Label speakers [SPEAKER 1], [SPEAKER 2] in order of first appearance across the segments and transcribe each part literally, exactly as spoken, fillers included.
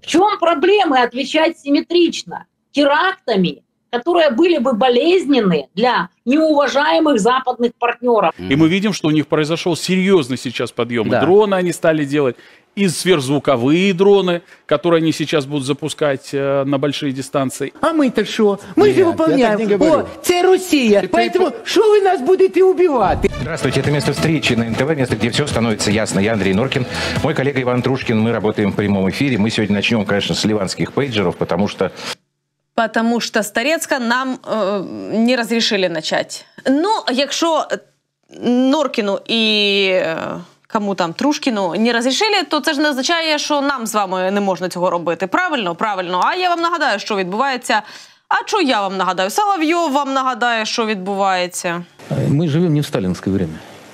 [SPEAKER 1] чем проблемы отвечать симметрично терактами, которые были бы болезненны для неуважаемых западных партнеров?
[SPEAKER 2] И мы видим, что у них произошел серьезный сейчас подъем. Да. Дроны они стали делать, и сверхзвуковые дроны, которые они сейчас будут запускать э, на большие дистанции.
[SPEAKER 3] А мы-то что? Мы Нет, же выполняем. О, это Россия. Это Поэтому что вы нас будете убивать?
[SPEAKER 4] Здравствуйте, это место встречи на эн тэ вэ, место, где все становится ясно. Я Андрей Норкин, мой коллега Иван Трушкин. Мы работаем в прямом эфире. Мы сегодня начнем, конечно, с ливанских пейджеров, потому что...
[SPEAKER 5] Потому что с Торецка нам э, не разрешили начать. Ну, якщо Норкіну і е, кому там, Трушкіну не розрішили, то це ж не означає, що нам з вами не можна цього робити. Правильно? Правильно. А я вам нагадаю, що відбувається. А що я вам нагадаю? Соловйов вам нагадає, що відбувається.
[SPEAKER 6] Ми живемо не в сталінське время.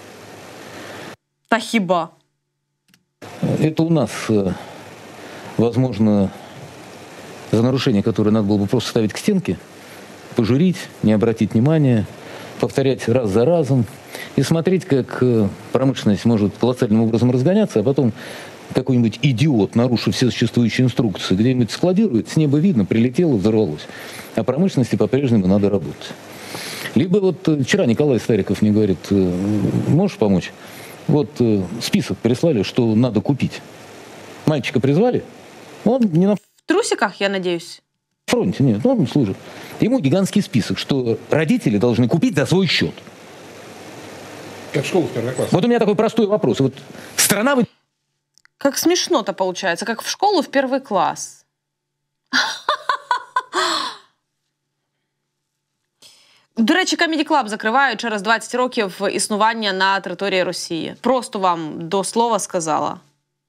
[SPEAKER 5] Та хіба?
[SPEAKER 6] Это у нас, возможно, за нарушение, которое надо было бы просто ставить к стенке, пожурить, не обратить внимания, повторять раз за разом и смотреть, как промышленность может колоссальным образом разгоняться, а потом какой-нибудь идиот, нарушив все существующие инструкции, где-нибудь складирует, с неба видно, прилетело, взорвалось. А промышленности по-прежнему надо работать. Либо вот вчера Николай Стариков мне говорит, можешь помочь? Вот список прислали, что надо купить. Мальчика призвали, он не на...
[SPEAKER 5] В трусиках, я надеюсь?
[SPEAKER 6] В фронте, нет, он служит. Ему гигантский список, что родители должны купить за свой счет.
[SPEAKER 7] Как в школу в первый класс.
[SPEAKER 6] Вот у меня такой простой вопрос. Вот страна...
[SPEAKER 5] Как смешно-то получается, как в школу в первый класс. До речі, Comedy Club закривають через двадцять років існування на території Росії. Просто вам до слова сказала.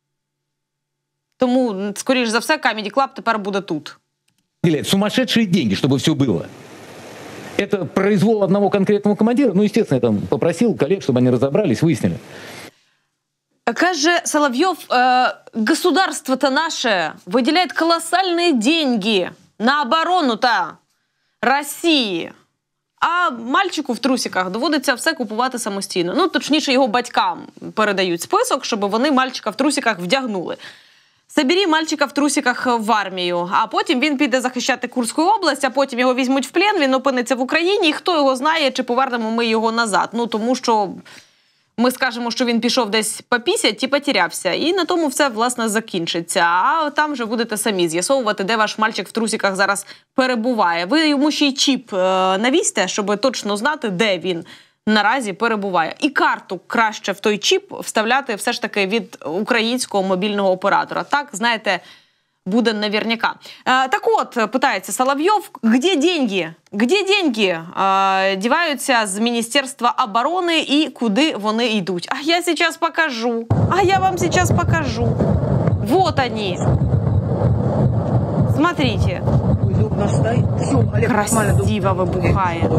[SPEAKER 5] Тому, скоріш за все, Comedy Club тепер буде тут.
[SPEAKER 6] Сумасшедшие деньги, чтобы все было. Это произвол одного конкретного командира. Ну, естественно, я там попросил коллег, чтобы они разобрались, выяснили.
[SPEAKER 5] Каже Соловьев, э, государство-то наше выделяет колоссальные деньги на оборону-то Росії. А мальчику в трусиках доводиться все купувати самостійно. Ну, точніше, його батькам передають список, щоб вони мальчика в трусиках вдягнули. Собері мальчика в трусиках в армію, а потім він піде захищати Курську область, а потім його візьмуть в плен, він опиниться в Україні, і хто його знає, чи повернемо ми його назад. Ну, тому що ми скажемо, що він пішов десь попісять і потерявся. І на тому все, власне, закінчиться. А там вже будете самі з'ясовувати, де ваш мальчик в трусиках зараз перебуває. Ви йому ще й чіп е, навісьте, щоб точно знати, де він наразі перебуває. І карту краще в той чіп вставляти все ж таки від українського мобільного оператора. Так, знаєте, буде наверняка. Е, так от, питається Соловйов, де деньги? Де деньги е, діваються з Міністерства оборони і куди вони йдуть? А я зараз покажу. А я вам зараз покажу. Вот они. Смотрите. Красиво вибухає.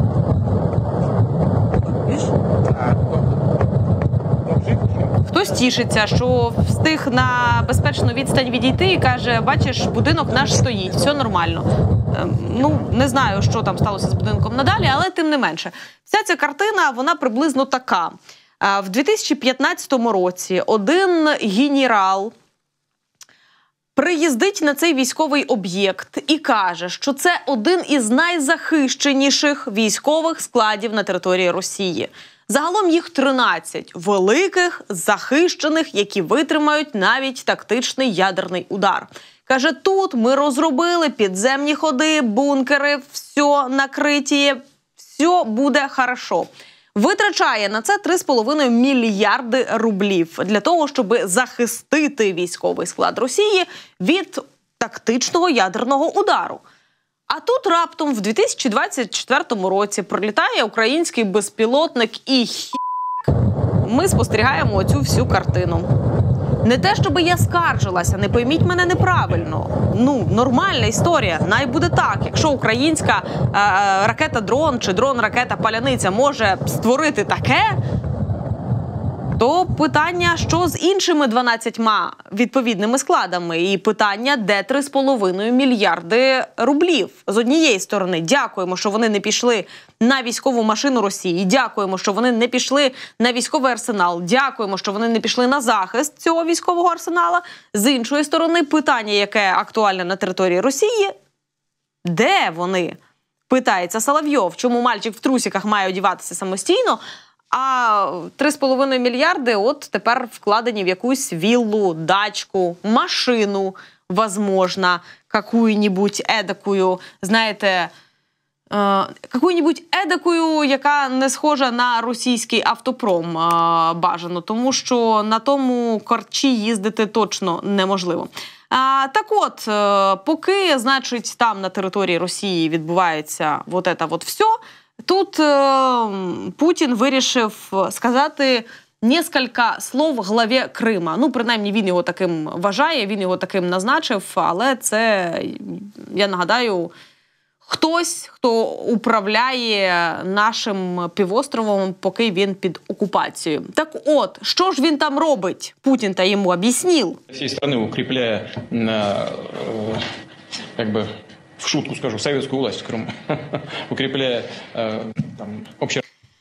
[SPEAKER 5] Хтось тішиться, що встиг на безпечну відстань відійти і каже, бачиш, будинок наш стоїть, все нормально. Ну, не знаю, що там сталося з будинком надалі, але тим не менше. Вся ця картина, вона приблизно така. В дві тисячі п'ятнадцятому році один генерал приїздить на цей військовий об'єкт і каже, що це один із найзахищеніших військових складів на території Росії. Загалом їх тринадцять великих, захищених, які витримають навіть тактичний ядерний удар. Каже, тут ми розробили підземні ходи, бункери, все накриті, все буде хорошо. Витрачає на це три з половиною мільярди рублів для того, щоб захистити військовий склад Росії від тактичного ядерного удару. А тут раптом в дві тисячі двадцять четвертому році прилітає український безпілотник і хі**к. Ми спостерігаємо оцю всю картину. Не те, щоб я скаржилася, не пойміть мене неправильно. Ну, нормальна історія, най буде так. Якщо українська е, ракета-дрон чи дрон-ракета-паляниця може створити таке, то питання, що з іншими дванадцятьма відповідними складами? І питання, де три з половиною мільярди рублів? З однієї сторони, дякуємо, що вони не пішли на військову машину Росії. Дякуємо, що вони не пішли на військовий арсенал. Дякуємо, що вони не пішли на захист цього військового арсенала. З іншої сторони, питання, яке актуальне на території Росії, де вони? Питається Соловйов, чому мальчик в трусиках має одягатися самостійно, а три з половиною мільярди от тепер вкладені в якусь віллу, дачку, машину, возможно, какую-нибудь едакую, знаєте, е, какую-нибудь едакую, яка не схожа на російський автопром е, бажано, тому що на тому корчі їздити точно неможливо. А, так от, е, поки, значить, там на території Росії відбувається вот это вот все, тут е, Путін вирішив сказати несколько слов главі Крима. Ну, принаймні, він його таким вважає, він його таким назначив, але це, я нагадаю, хтось, хто управляє нашим півостровом, поки він під окупацією. Так от, що ж він там робить? Путін-то йому об'яснив.
[SPEAKER 8] Всей страны укрепляя, э, как бы, в шутку скажу, советскую власть в Крыму, укрепляя э, там, общее...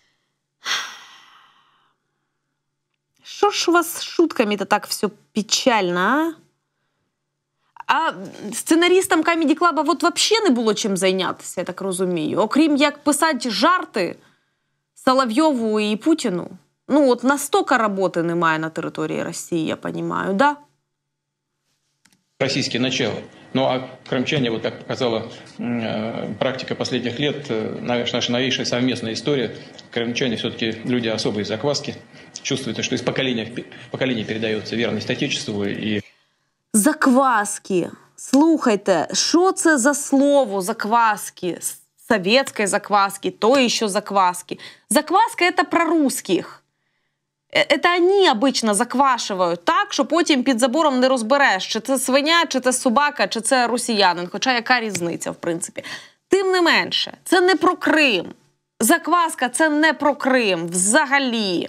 [SPEAKER 5] Що ж у вас з шутками-то так все печально, а? А сценарістам Comedy Club от взагалі не було чим зайнятися, я так розумію. Окрім як писати жарти Соловйову і Путіну. Ну, от настільки роботи немає на території Росії, я розумію, да?
[SPEAKER 8] Российские начала. Ну, а крымчане, вот как показала э, практика последних лет, э, наша новейшая совместная история, крымчане все-таки люди особой закваски, чувствуют, что из поколения в поколение передается верность Отечеству и...
[SPEAKER 5] Закваски. Слухайте, що це за слово закваски? Советской закваски, то еще закваски. Закваска – это про русских. Это они обично заквашивають так, що потім під забором не розбереш, чи це свиня, чи це собака, чи це росіянин. Хоча яка різниця, в принципі. Тим не менше, це не про Крим. Закваска – це не про Крим взагалі.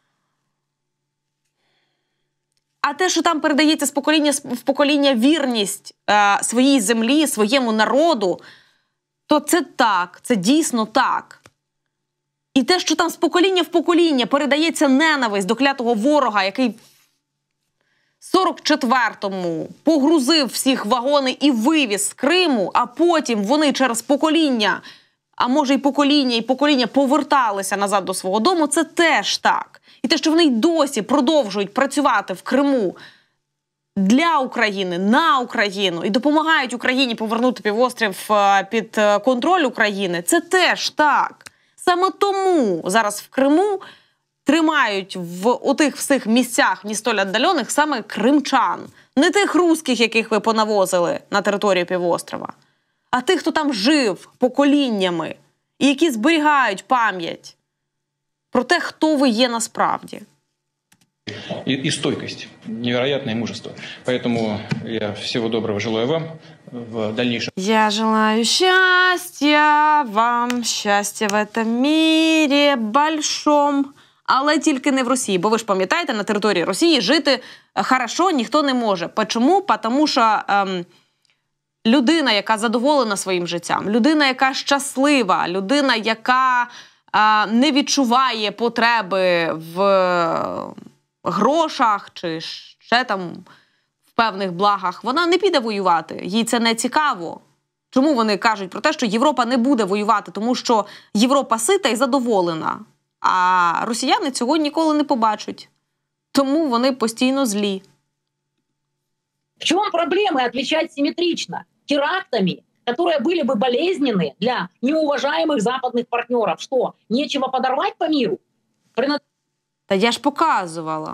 [SPEAKER 5] А те, що там передається з покоління в покоління вірність е, своїй землі, своєму народу, то це так, це дійсно так. І те, що там з покоління в покоління передається ненависть до клятого ворога, який в сорок четвертому погрузив всіх вагони і вивіз з Криму, а потім вони через покоління, а може і покоління, і покоління поверталися назад до свого дому, це теж так. І те, що вони й досі продовжують працювати в Криму для України, на Україну, і допомагають Україні повернути півострів під контроль України, це теж так. Саме тому зараз в Криму тримають в отих всіх місцях не столь віддалених саме кримчан. Не тих русських, яких ви понавозили на територію півострова, а тих, хто там жив поколіннями і які зберігають пам'ять про те, хто ви є насправді.
[SPEAKER 8] И, и стойкость, невероятное мужество. Поэтому я всего доброго желаю вам в дальнейшем.
[SPEAKER 5] Я желаю счастья вам, счастья в этом мире большом. Але тільки не в Росії. Бо ви ж пам'ятаєте, на території Росії жити хорошо ніхто не може. Чому? Тому що ем, людина, яка задоволена своїм життям, людина, яка щаслива, людина, яка е, не відчуває потреби в грошах чи ще там в певних благах, вона не піде воювати. Їй це не цікаво. Чому вони кажуть про те, що Європа не буде воювати? Тому що Європа сита і задоволена. А росіяни цього ніколи не побачать. Тому вони постійно злі.
[SPEAKER 1] В чем проблема отвечать симметрично? Терактами, которые были бы болезненны для неуважаемых западных партнеров. Что, нечего подорвать по миру?
[SPEAKER 5] Та я ж показувала.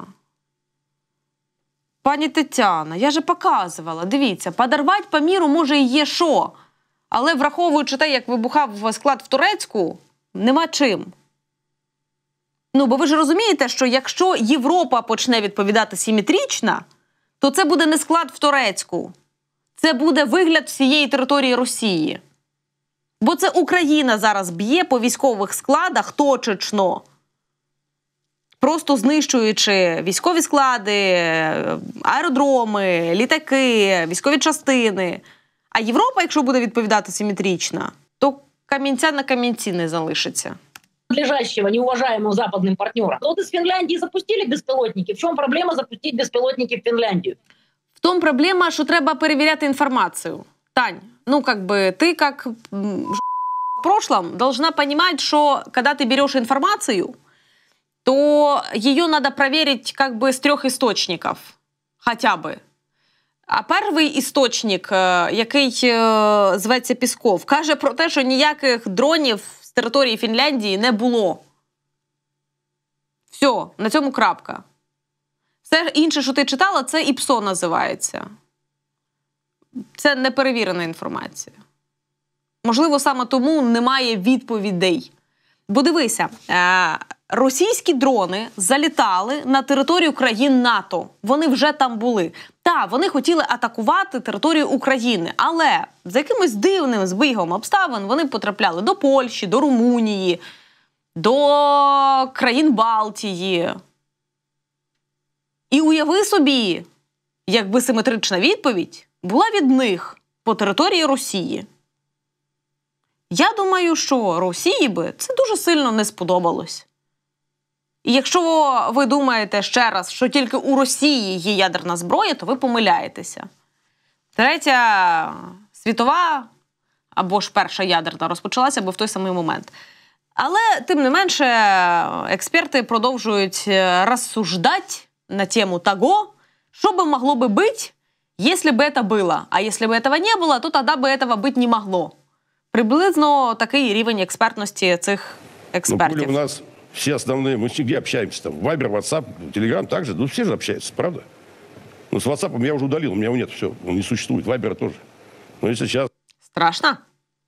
[SPEAKER 5] Пані Тетяна, я ж показувала. Дивіться, подорвати по міру може і є що. Але враховуючи те, як вибухав склад в Турецьку, нема чим. Ну, бо ви ж розумієте, що якщо Європа почне відповідати симетрично, то це буде не склад в Турецьку. Це буде вигляд всієї території Росії. Бо це Україна зараз б'є по військових складах точечно. просто знищуючи військові склади, аеродроми, літаки, військові частини. А Європа, якщо буде відповідати симметрично, то камінця на камінці не залишиться.
[SPEAKER 1] Надлежащего, неуважаемого западным партнерам. Вот из Финляндии запустили беспилотники. В чем проблема запустить беспилотники в Финляндию?
[SPEAKER 5] В том проблема, що треба перевіряти інформацію. Тань, ну как бы ты как в прошлом должна понимать, что когда ты берешь информацию, то ее надо проверить как бы с трех источников, хотя бы. А перший істочник, який зветься Пісков, каже про те, що ніяких дронів з території Фінляндії не було. Все, на цьому крапка. Все інше, що ти читала, це ІПСО називається. Це неперевірена інформація. Можливо, саме тому немає відповідей. Бо дивися, російські дрони залітали на територію країн НАТО. Вони вже там були. Так, вони хотіли атакувати територію України, але за якимось дивним збігом обставин вони потрапляли до Польщі, до Румунії, до країн Балтії. І уяви собі, якби симетрична відповідь була від них по території Росії. Я думаю, що Росії би це дуже сильно не сподобалось. І якщо ви думаєте ще раз, що тільки у Росії є ядерна зброя, то ви помиляєтеся. Третя світова, або ж перша ядерна, розпочалася би в той самий момент. Але, тим не менше, експерти продовжують розсуждати на тему того, що би могло би бути, якщо б це було. А якщо б цього не було, то тоді б цього бути не могло. Приблизно такий рівень експертності цих експертів.
[SPEAKER 7] Ну, у нас все основные, мы где общаемся там? Вайбер, Ватсап, Телеграм также, ну все же общаются, правда? Ну с Ватсапом я уже удалил, у меня его нет, все, он не существует, Вайбера тоже. Но если сейчас...
[SPEAKER 5] Страшно?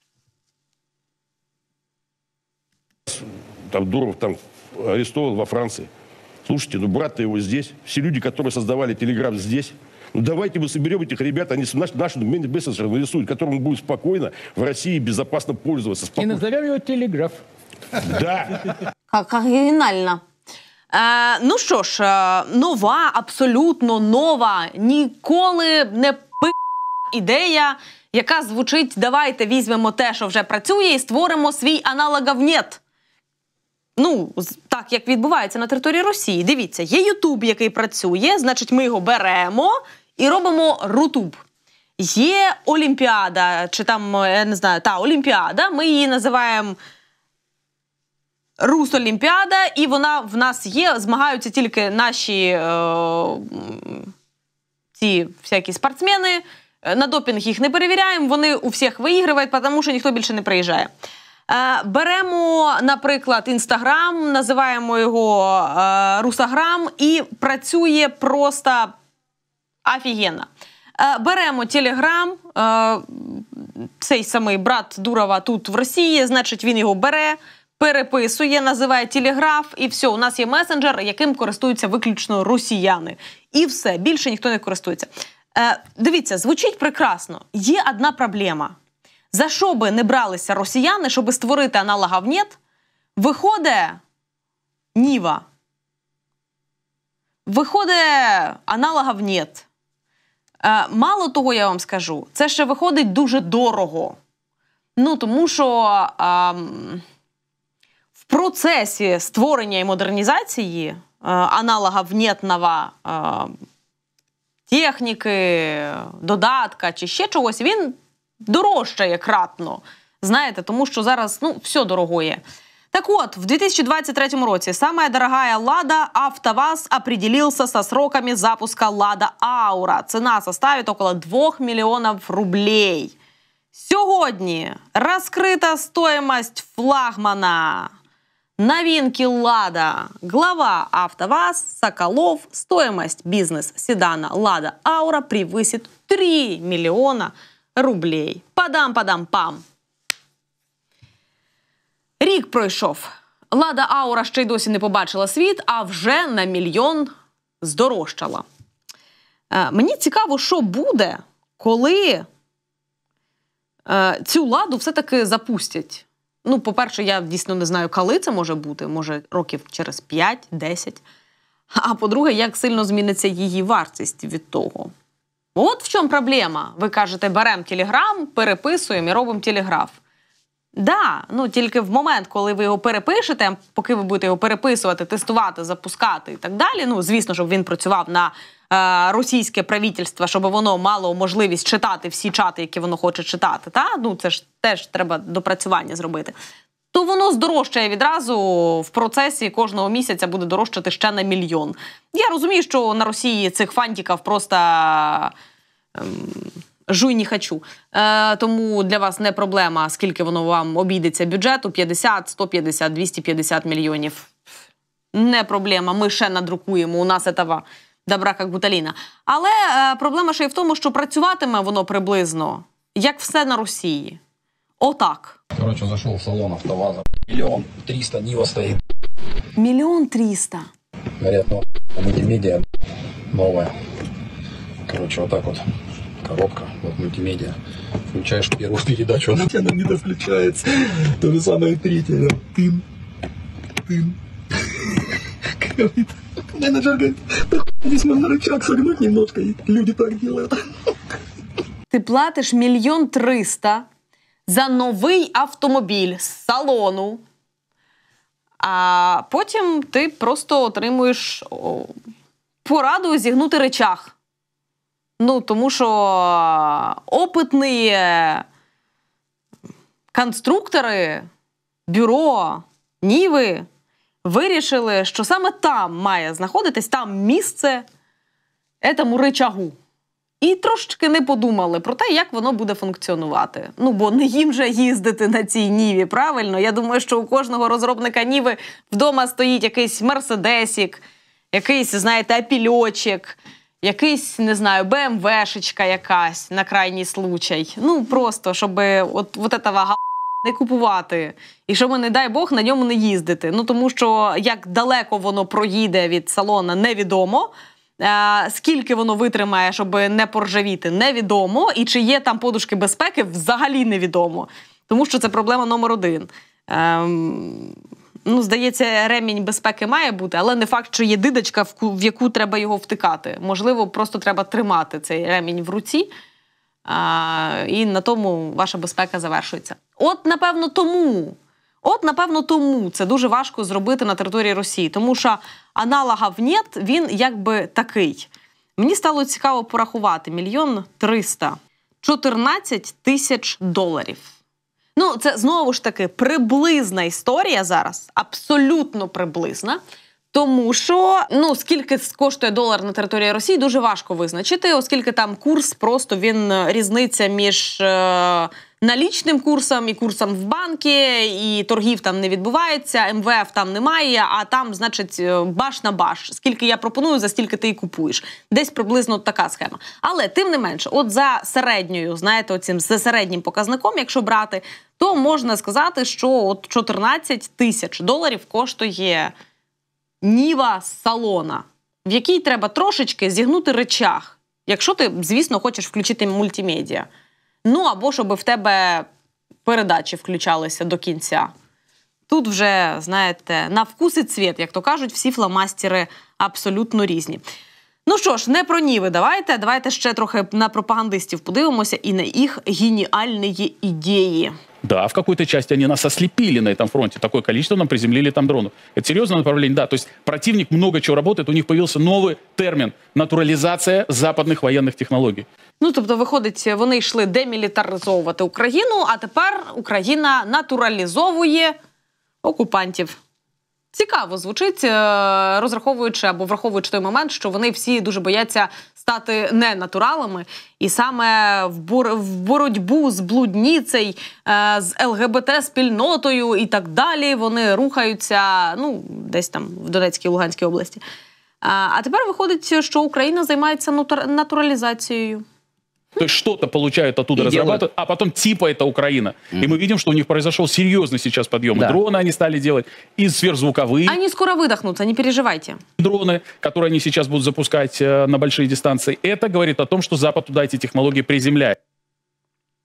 [SPEAKER 7] Там Дуров там арестован во Франции. Слушайте, ну брат-то его здесь. Все люди, которые создавали Телеграм здесь. Ну давайте мы соберем этих ребят, они наш, наш мессенджер нарисуют, которым будет спокойно в России безопасно пользоваться. Спокойно.
[SPEAKER 3] И назовем его Телеграф.
[SPEAKER 7] Да.
[SPEAKER 5] Як оригінально. Е, ну що ж, нова, абсолютно нова, ніколи не пи ідея, яка звучить: давайте візьмемо те, що вже працює, і створимо свій аналогов нет. Ну, так, як відбувається на території Росії. Дивіться, є Ютуб, який працює, значить ми його беремо і робимо Рутуб. Є Олімпіада, чи там, я не знаю, та Олімпіада, ми її називаємо Русолімпіада, і вона в нас є, змагаються тільки наші е, ці всякі спортсмени, на допінг їх не перевіряємо, вони у всіх виіграють, тому що ніхто більше не приїжджає. Е, беремо, наприклад, Інстаграм, називаємо його е, Русаграм, і працює просто офігенно. Е, беремо Телеграм, е, цей самий брат Дурова тут в Росії, значить він його бере, переписує, називає Телеграф, і все, у нас є месенджер, яким користуються виключно росіяни. І все, більше ніхто не користується. Е, дивіться, звучить прекрасно. Є одна проблема. За що би не бралися росіяни, щоб створити аналогов нет, виходить Ніва. Виходить аналогов нет. Е, мало того, я вам скажу, це ще виходить дуже дорого. Ну, тому що е, в процесі створення і модернізації е, аналогов нетного е, техніки, додатка чи ще чогось, він дорожчає кратно. Знаєте, тому що зараз, ну, все дорогое. Так вот, в две тысячи двадцать третьем році самая дорогая «Лада» АвтоВАЗ определился со сроками запуска «Лада Аура». Цена составит около двух миллионов рублей. Сьогодні розкрита стоимость флагмана новинки «Лада». Глава АвтоВАЗ Соколов. Стоимость бизнес-седана «Лада Аура» превысит три миллиона рублей. Падам-падам-пам. Рік пройшов. «Лада Аура» ще й досі не побачила світ, а вже на мільйон здорожчала. Е, мені цікаво, що буде, коли е, цю «Ладу» все-таки запустять. Ну, по-перше, я дійсно не знаю, коли це може бути. Може, років через п'ять-десять. А по-друге, як сильно зміниться її вартість від того. От в чому проблема. Ви кажете, беремо телеграм, переписуємо і робимо телеграф. Да, ну тільки в момент, коли ви його перепишете, поки ви будете його переписувати, тестувати, запускати і так далі, ну, звісно, щоб він працював на е, російське правительство, щоб воно мало можливість читати всі чати, які воно хоче читати, та? Ну, це ж теж треба допрацювання зробити. То воно здорожчає відразу в процесі, кожного місяця буде дорожчати ще на мільйон. Я розумію, що на Росії цих фантиків просто ем, жуй не хочу. Е, тому для вас не проблема, скільки воно вам обійдеться бюджету, п'ятдесят, сто п'ятдесят, двісті п'ятдесят мільйонів. Не проблема, ми ще надрукуємо, у нас этого добра, як буталіна. Але е, проблема ще й в тому, що працюватиме воно приблизно, як все на Росії. Отак.
[SPEAKER 9] Короче, зашел в салон АвтоВАЗа. Миллион триста Нива стоит.
[SPEAKER 5] Миллион триста?
[SPEAKER 9] Говорят, ну, мультимедиа новая. Короче, вот так вот. Коробка, вот мультимедиа. Включаешь первую передачу, она у тебя не довключается. То же самое третья. Тын. Тын. Говорит, менеджер говорит, да хуй здесь можно рычаг согнуть немножко. И люди так делают.
[SPEAKER 5] Ти платиш мільйон триста за новий автомобіль з салону, а потім ти просто отримуєш о, пораду зігнути речах. Ну, тому що опитні конструктори, бюро, Ніви вирішили, що саме там має знаходитись, там місце этому речагу. І трошечки не подумали про те, як воно буде функціонувати. Ну, бо не їм же їздити на цій Ніві, правильно? Я думаю, що у кожного розробника Ніви вдома стоїть якийсь Мерседесік, якийсь, знаєте, апільочок, якийсь, не знаю, Бе Ем Вешечка якась на крайній случай. Ну, просто, щоб от, от этого га... не купувати. І щоб, не дай Бог, на ньому не їздити. Ну, тому що як далеко воно проїде від салона, невідомо. Скільки воно витримає, щоб не поржавіти, невідомо. І чи є там подушки безпеки, взагалі невідомо. Тому що це проблема номер один. Ем, ну, здається, ремінь безпеки має бути, але не факт, що є дидочка, в яку треба його втикати. Можливо, просто треба тримати цей ремінь в руці, а, і на тому ваша безпека завершується. От, напевно, тому... От, напевно, тому це дуже важко зробити на території Росії, тому що аналогів нет, він якби такий. Мені стало цікаво порахувати. Мільйон триста. чотирнадцять тисяч доларів. Ну, це, знову ж таки, приблизна історія зараз, абсолютно приблизна. Тому що, ну, скільки коштує долар на території Росії, дуже важко визначити, оскільки там курс, просто він, різниця між е, налічним курсом і курсом в банки, і торгів там не відбувається, Ем Ве Еф там немає, а там, значить, баш на баш. Скільки я пропоную, за стільки ти і купуєш. Десь приблизно така схема. Але, тим не менше, от за середньою, знаєте, оцим, за середнім показником, якщо брати, то можна сказати, що от чотирнадцять тисяч доларів коштує Ніва з салона, в якій треба трошечки зігнути речах, якщо ти, звісно, хочеш включити мультимедіа. Ну, або щоб в тебе передачі включалися до кінця. Тут вже, знаєте, на вкус і цвіт, як то кажуть, всі фломастери абсолютно різні. Ну що ж, не про Ніви давайте, давайте ще трохи на пропагандистів подивимося і на їх геніальні ідеї.
[SPEAKER 2] Да, в какой-то части они нас ослепили на этом фронте. Такое количество нам приземлили там дронов. Это серьезное направление, да. То есть противник много чего работает, у них появился новый термин – натурализация западных военных технологий.
[SPEAKER 5] Ну, тобто, виходить, вони йшли демілітаризовувати Україну, а тепер Україна натуралізовує окупантів. Цікаво звучить, розраховуючи або враховуючи той момент, що вони всі дуже бояться стати не натуралами. І саме в, бор... в боротьбу з блудніцею, з Ел Ге Бе Те-спільнотою і так далі вони рухаються, ну, десь там в Донецькій і Луганській області. А тепер виходить, що Україна займається натуралізацією.
[SPEAKER 2] То есть что-то получают оттуда, разрабатывают, а потом типа это Украина. Mm. И мы видим, что у них произошел серьезный сейчас подъем. Да. Дроны они стали делать, и сверхзвуковые.
[SPEAKER 5] Они скоро выдохнутся, не переживайте.
[SPEAKER 2] Дроны, которые они сейчас будут запускать э, на большие дистанции. Это говорит о том, что Запад туда эти технологии приземляет.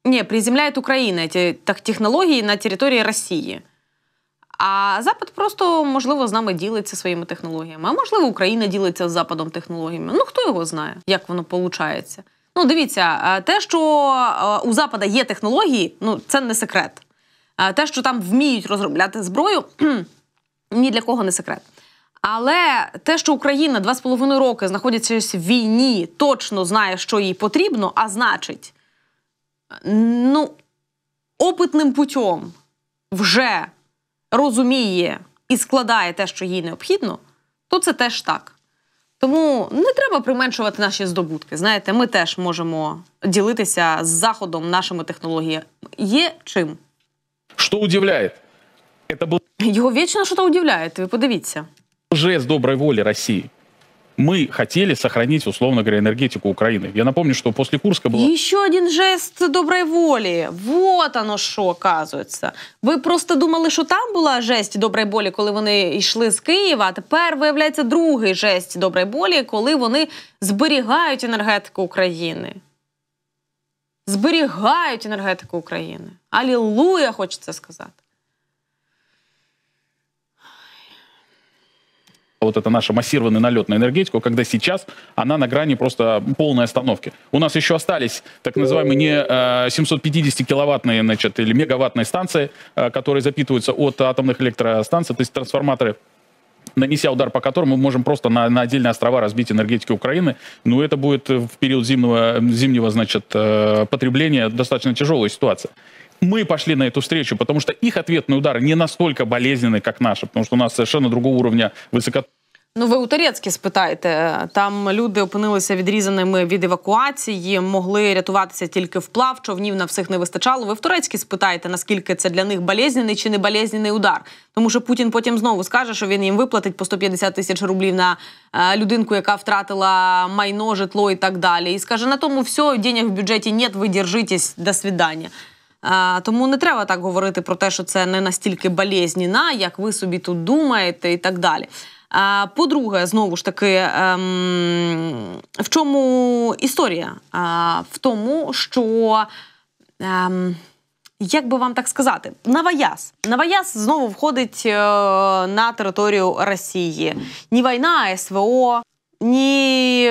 [SPEAKER 5] Не, приземляет Украина эти так, технології на території Росії. А Запад просто, можливо, з нами ділиться своїми технологіями. А можливо, Україна ділиться з Западом технологіями. Ну, хто його знає, як воно виходить. Ну, дивіться, те, що у Запада є технології, ну, це не секрет. Те, що там вміють розробляти зброю, ні для кого не секрет. Але те, що Україна два з половиною роки знаходиться в війні, точно знає, що їй потрібно, а значить, ну, опитним путем вже розуміє і складає те, що їй необхідно, то це теж так. Тому не треба применшувати наші здобутки. Знаєте, ми теж можемо ділитися з Заходом нашими технологіями. Є чим.
[SPEAKER 2] Що удивляє? Это был...
[SPEAKER 5] Його вічно щось удивляє, ви подивіться.
[SPEAKER 2] Жест доброй воли России. Мы хотели сохранить, условно говоря, энергетику Украины. Я напомню, что после Курска было...
[SPEAKER 5] Еще один жест доброй воли. Вот оно що, оказується. Ви просто думали, що там була жесть доброї волі, коли вони йшли з Києва, а тепер, виявляється, другий жест доброї волі, коли вони зберігають енергетику України. Зберігають енергетику України. Алілуя, хочеться сказати.
[SPEAKER 2] Вот это наш массированный налет на энергетику, когда сейчас она на грани просто полной остановки. У нас еще остались так называемые не семьсот пятидесятикиловаттные, значит, или мегаваттные станции, которые запитываются от атомных электростанций, то есть трансформаторы, нанеся удар по которым мы можем просто на, на отдельные острова разбить энергетики Украины. Но это будет в период зимнего, зимнего, значит, потребления достаточно тяжелая ситуация. Мы пошли на эту встречу, потому что их ответный удар не настолько болезненный, как наши, потому что у нас совершенно другого уровня высоко...
[SPEAKER 5] Ну, ви у Торецькі спитайте. Там люди опинилися відрізаними від евакуації, могли рятуватися тільки вплав, човнів на всіх не вистачало. Ви в Торецькі спитайте, наскільки це для них болезненний чи не болезненний удар. Тому що Путін потім знову скаже, що він їм виплатить по сто п'ятдесят тисяч рублів на е, людинку, яка втратила майно, житло і так далі. І скаже, на тому все, денег в бюджеті нет, ви держитесь, до свидання. А, тому не треба так говорити про те, що це не настільки болезненно, як ви собі тут думаєте і так далі. А, по-друге, знову ж таки, ем, в чому історія? А, в тому, що, ем, як би вам так сказати, Новояз. Новояз знову входить е, на територію Росії. Ні війна, а СВО, ні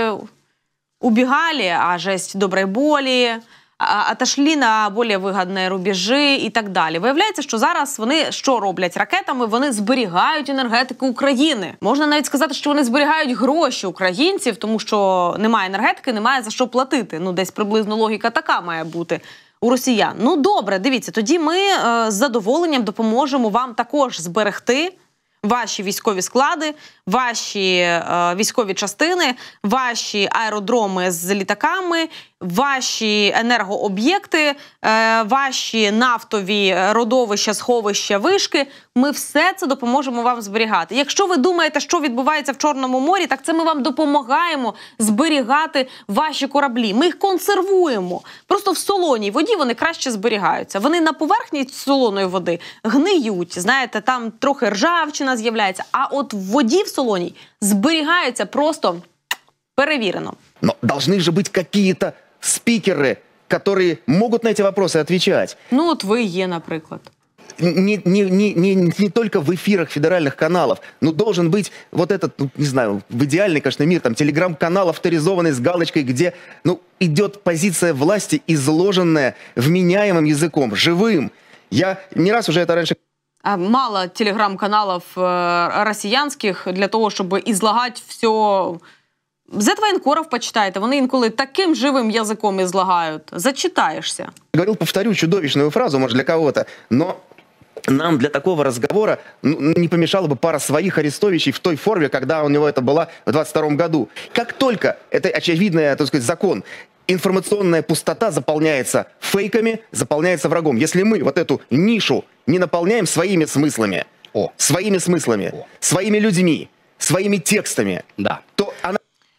[SPEAKER 5] убігали, а жесть доброї волі, отошли на більш вигідні рубежі і так далі. Виявляється, що зараз вони що роблять ракетами? Вони зберігають енергетику України. Можна навіть сказати, що вони зберігають гроші українців, тому що немає енергетики, немає за що платити. Ну, десь приблизно логіка така має бути у росіян. Ну, добре, дивіться, тоді ми е, з задоволенням допоможемо вам також зберегти ваші військові склади, ваші е, військові частини, ваші аеродроми з літаками, ваші енергооб'єкти, е, ваші нафтові родовища, сховища, вишки. Ми все це допоможемо вам зберігати. Якщо ви думаєте, що відбувається в Чорному морі, так це ми вам допомагаємо зберігати ваші кораблі. Ми їх консервуємо. Просто в солоній воді вони краще зберігаються. Вони на поверхні солоної води гниють. Знаєте, там трохи ржавчина з'являється. А от в воді в солоній зберігаються просто перевірено.
[SPEAKER 10] Но должны же быть какие-то спикеры, которые могут на эти вопросы отвечать.
[SPEAKER 5] Ну, вот вы е, например.
[SPEAKER 10] Не, не, не, не, не только в эфирах федеральных каналов, но должен быть вот этот, ну, не знаю, в идеальный, конечно, мир, там, телеграм-канал авторизованный с галочкой, где, ну, идет позиция власти, изложенная вменяемым языком, живым. Я не раз уже это раньше...
[SPEAKER 5] Мало телеграм-каналов э, россиянских для того, чтобы излагать все... Зет-воєнкорів почитайте, вони інколи таким живим язиком ізлагають. Зачитаєшся.
[SPEAKER 10] Говорил, повторю чудовищную фразу, может, для кого-то, но нам для такого разговора ну, не помешала бы пара своих арестовичей в той форме, когда у него это было в двадцать втором году. Как только, это очевидный, так сказать, закон, информационная пустота заполняется фейками, заполняется врагом. Если мы вот эту нишу не наполняем своими смыслами, О. своими смыслами, О. своими людьми, своими текстами, да. то она...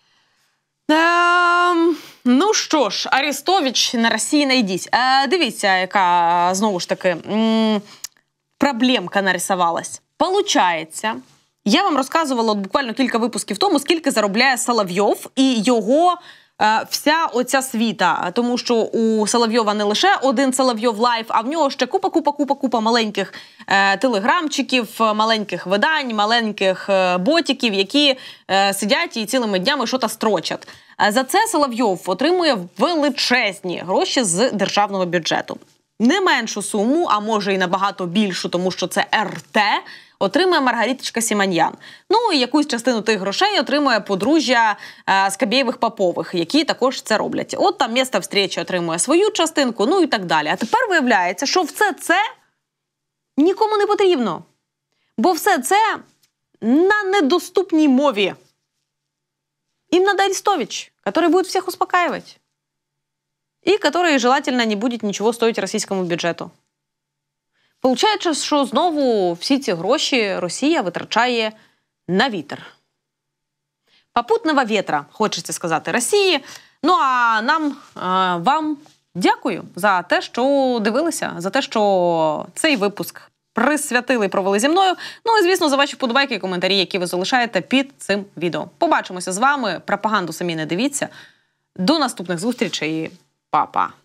[SPEAKER 5] Ем, ну що ж, Арестович на Росії найдіть. Е, дивіться, яка, знову ж таки, м, проблемка нарисувалась. Получається, я вам розказувала от буквально кілька випусків тому, скільки заробляє Соловйов і його вся оця світа, тому що у Соловйова не лише один Соловйов Лайф, а в нього ще купа-купа-купа-купа маленьких е, телеграмчиків, маленьких видань, маленьких е, ботиків, які е, сидять і цілими днями щось строчать. За це Соловйов отримує величезні гроші з державного бюджету. Не меншу суму, а може і набагато більшу, тому що це ер те, отримує Маргариточка Сіманьян. Ну і якусь частину тих грошей отримує подружжя е, Скабєєвих-Попових, які також це роблять. От там місто встречі отримує свою частинку, ну і так далі. А тепер виявляється, що все це нікому не потрібно. Бо все це на недоступній мові. Им надо Арестович, который будет всех успокаивать. И который, желательно, не будет ничего стоить російському бюджету. Получається, що знову всі ці гроші Росія витрачає на вітер. Попутного вітра, хочеться сказати, Росії. Ну а нам, вам дякую за те, що дивилися, за те, що цей випуск присвятили і провели зі мною. Ну і, звісно, за ваші вподобайки і коментарі, які ви залишаєте під цим відео. Побачимося з вами. Пропаганду самі не дивіться. До наступних зустрічей. Па-па.